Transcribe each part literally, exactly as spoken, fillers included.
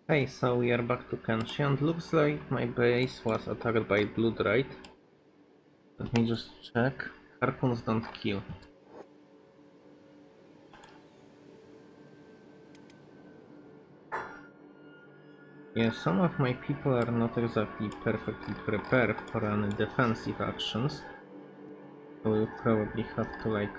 Hey, so we are back to Kenshi, and looks like my base was attacked by Blood Raid. Let me just check. Harpoons don't kill. Yeah, some of my people are not exactly perfectly prepared for any defensive actions. So we'll probably have to like...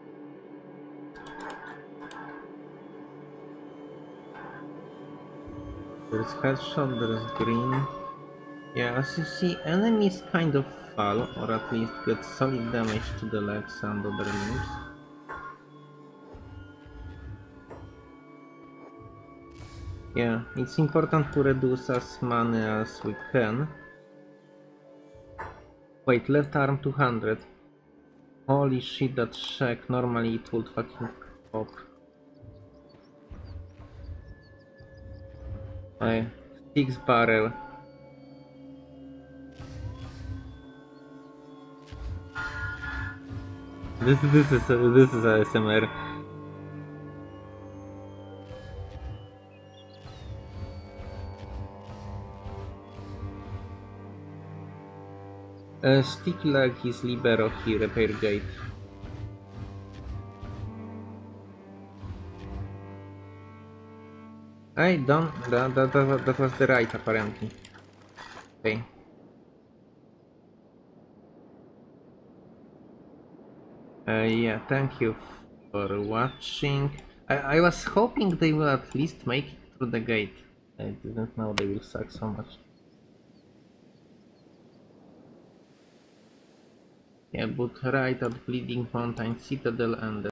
There's headshot, there's green. Yeah, as you see, enemies kind of fall, or at least get solid damage to the legs and other limbs. Yeah, it's important to reduce as many as we can. Wait, left arm two hundred. Holy shit, that shack. Normally it would fucking pop. I six barrel. This this is uh, this is A S M R. Uh, stick leg is libero here, repair gate. I don't. That, that, that, that was the right apparently. Okay. Uh, yeah, thank you for watching. I, I was hoping they will at least make it through the gate. I didn't know they will suck so much. Yeah, but right at Bleeding Mountain Citadel and